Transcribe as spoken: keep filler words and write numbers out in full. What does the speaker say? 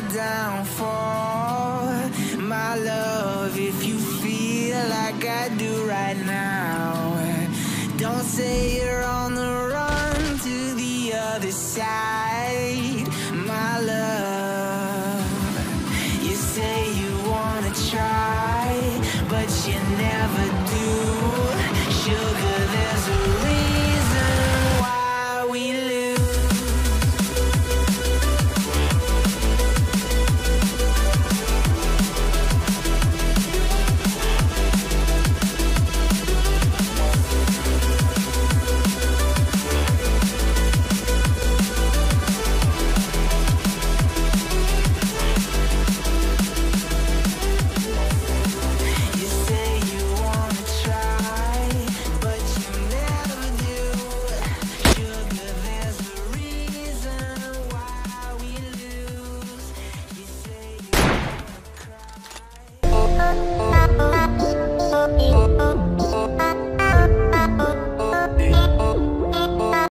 my downfall. My love, if you feel like I do right now, don't say you're on the run to the other side. My love, you say you wanna try, but you never do. Sugar